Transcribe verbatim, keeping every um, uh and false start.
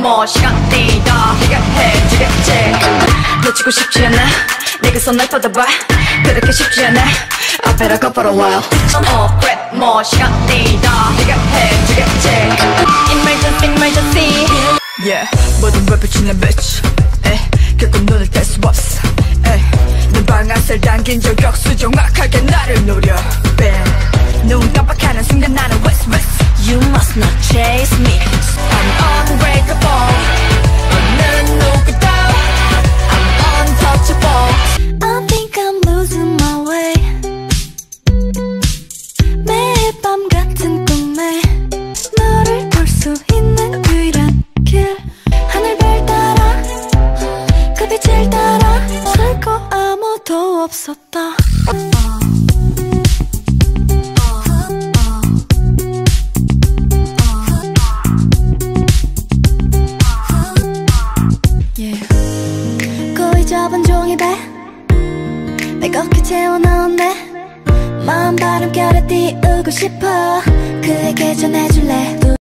뭐 시간이 더 해결해주겠지. 놓치고 싶지 않아 내게 손을 뻗어봐 그렇게 쉽지 않아 I better go for a while. 어 그래 뭐 시간이 더 해결해주겠지. Emergency emergency Yeah 모든 걸 비추는 bitch 에이 결국 눈을 뗄 수 없어 에이 눈 방아쇠를 당긴 저격수 정확하게 나를 노려 Bam 눈 깜빡하는 순간 나는 west west You must not chase me. I'm unbreakable 어느 누구도 I'm untouchable I think I'm losing my way. 매일 밤 같은 꿈에 너를 볼 수 있는 유일한 길. 하늘별 따라 그 빛을 따라 살고 아무도 없었다. 거의 접은 종이배 매겁게 채워넣었네. 마음 바람결에 띄우고 싶어 그에게 전해줄래.